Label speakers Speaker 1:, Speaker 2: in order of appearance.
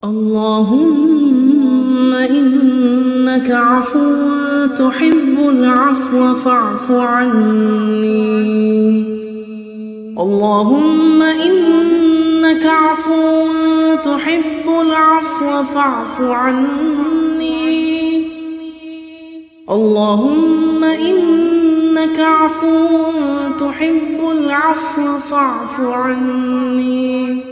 Speaker 1: اللهم إنك عفو تحب العفو فاعف عني. اللهم إنك عفو تحب العفو فاعف عني. اللهم إنك عفو تحب العفو فاعف عني.